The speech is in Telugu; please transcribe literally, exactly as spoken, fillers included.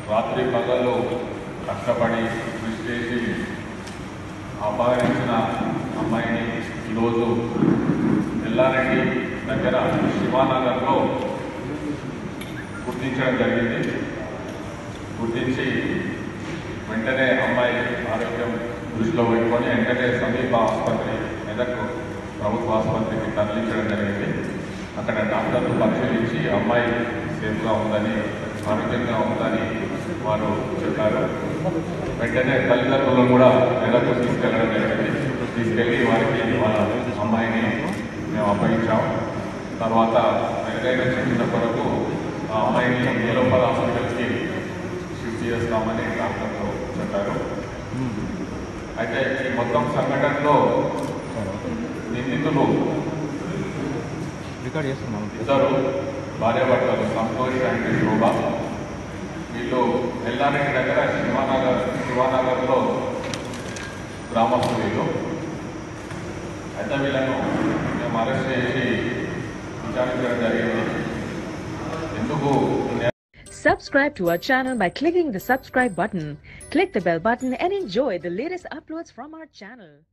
రాత్రి పగళ్ళు కష్టపడి కృషి చేసి అపహరించిన అమ్మాయిని ఈరోజు ఎల్లారెడ్డి దగ్గర శివానగర్లో గుర్తించడం జరిగింది. గుర్తించి వెంటనే అమ్మాయి ఆరోగ్యం దృష్టిలో పెట్టుకొని వెంటనే సమీప ఆసుపత్రి మెదక్ ప్రభుత్వ ఆసుపత్రికి తరలించడం జరిగింది. అక్కడ డాక్టర్లు పరిశీలించి అమ్మాయి సేఫ్గా ఉందని, ఆరోగ్యంగా ఉందని వారు చెప్పారు. వెంటనే తల్లిదండ్రులను కూడా మెదక్కు తీసుకెళ్ళడం జరిగింది. తీసుకెళ్ళి వారికి వాళ్ళ అమ్మాయిని మేము అప్పగించాం. తర్వాత మెరుగైన చికిత్స కొరకు ఆ అమ్మాయిని నీలోపల హాస్పిటల్కి షిఫ్ట్ చేస్తామని డాక్టర్లు చెప్పారు. అయితే ఈ మొత్తం సంఘటనలో నిందితులు రికార్డ్ చేస్తున్నాం ఇద్దరు భార్యాభర్తలు సంతోష్ అండ్ శోభ. వీళ్ళు ఎల్లారెడ్డి దగ్గర శివానగర్ శివానగర్లో గ్రామస్తులు వీళ్ళు. అయితే వీళ్ళను మేము అరెస్ట్ చేసి విచారించడం జరిగింది. ఎందుకు Subscribe to our channel by clicking the subscribe button. Click the bell button and enjoy the latest uploads from our channel.